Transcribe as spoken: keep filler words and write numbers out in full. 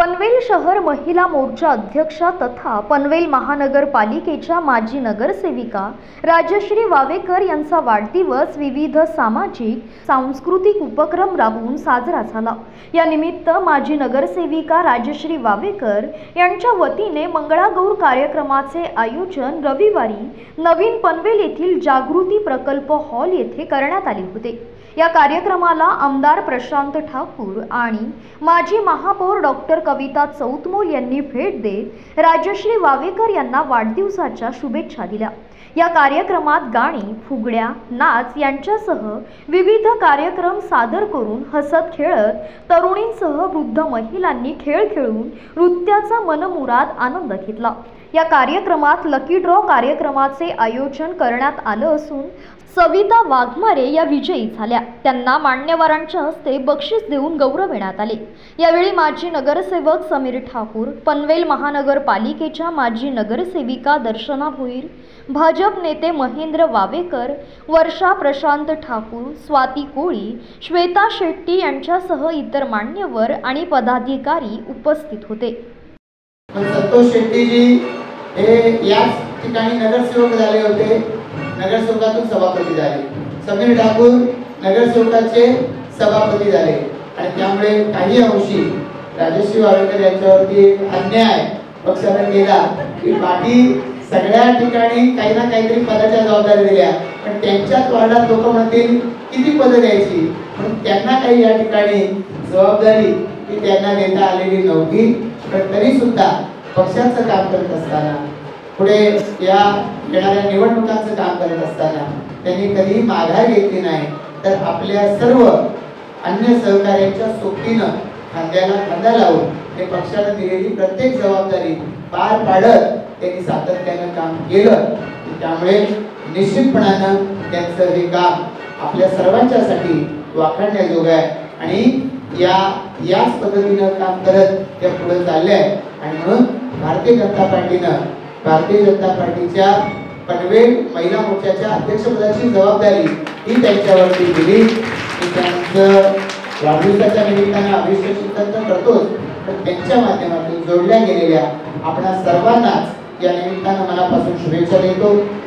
पनवेल शहर महिला मोर्चा अध्यक्षा तथा पनवेल महानगरपालिकेच्या माजी नगरसेविका राजश्री वावेकर यांचा वाढदिवस विविध सामाजिक सांस्कृतिक उपक्रम राबवून साजरा झाला। या निमित्त माजी नगरसेविका राजश्री वावेकर यांच्या वतीने मंगळागौर कार्यक्रमाचे आयोजन रविवारी नवीन पनवेल येथील जागृती प्रकल्प हॉल येथे करण्यात आले होते। या कार्यक्रमाला आमदार प्रशांत ठाकूर आणि माजी महापौर डॉक्टर कविता चौतमोल यांनी भेट देत राजश्री वावेकर यांना वाढदिवसाच्या शुभेच्छा दिल्या। या कार्यक्रमात गाणी, फुगड्या, नाच यांच्यासह विविध कार्यक्रम सादर करून हसत खेळत तरुणींसह वृद्ध महिलांनी खेळ खेळून नृत्याचा मनमुराद आनंद घेतला। या कार्यक्रमात लकी ड्रॉ कार्यक्रमाचे आयोजन करण्यात आलं असून सविता वाघमारे या विजयी झाल्या। त्यांना मान्यवरांच्या हस्ते बक्षीस देऊन गौरविण्यात आले। यावेळी माजी नगरसेवक समीर ठाकूर, पनवेल महानगरपालिकेच्या माजी नगरसेविका दर्शना भोईर, भाजप नेते महेंद्र वावेकर, वर्षा प्रशांत ठाकूर, स्वाती कोळी, श्वेता शेट्टी यांच्यासह इतर मान्यवर आणि पदाधिकारी उपस्थित होते। संतोष शेट्टी जी हे याच ठिकाणी नगरसेवक झाले होते, नगरसेवकातून सभापती झाले। समीर ठाकूर नगरसेवकाचे सभापती झाले आणि त्यामुळे काही अंशी राजश्री वावेकर यांच्यावरती अन्याय पक्षाने केला की बाकी सगळ्या ठिकाणी काही ना काहीतरी पदाच्या जबाबदारी दिल्या, पण त्यांच्याच वार्डात लोक म्हणतील किती पदं द्यायची, म्हणून त्यांना काही या ठिकाणी जबाबदारी की त्यांना देता आलेली नव्हती। पण तरी सुद्धा पक्षाचं काम करत असताना, पुढे या येणाऱ्या निवडणुकांचं काम करत असताना त्यांनी कधीही माघार घेतली नाही, तर आपल्या सर्व अन्य सहकार्यांच्या सोबतीनं खांद्याला खांदा लावून ते पक्षाने दिलेली प्रत्येक जबाबदारी पार पाडत त्यांनी सातत्यानं काम केलं। त्यामुळे निश्चितपणानं त्यांचं हे काम आपल्या सर्वांच्यासाठी वाखाणण्याजोगं आहे आणि या याच पद्धतीनं काम करत ते पुढे चालले आहे। आणि म्हणून भारतीय जनता पार्टीनं भारतीय जनता पार्टीच्या पनवेल महिला मोर्चाच्या अध्यक्षपदाची जबाबदारी ही त्यांच्यावरती दिली। त्यांचं वाढदिवसाच्या निमित्तानं अभिषेक करतोच, पण त्यांच्या माध्यमातून जोडल्या गेलेल्या आपणा सर्वांनाच या निमित्तानं मनापासून शुभेच्छा देतो।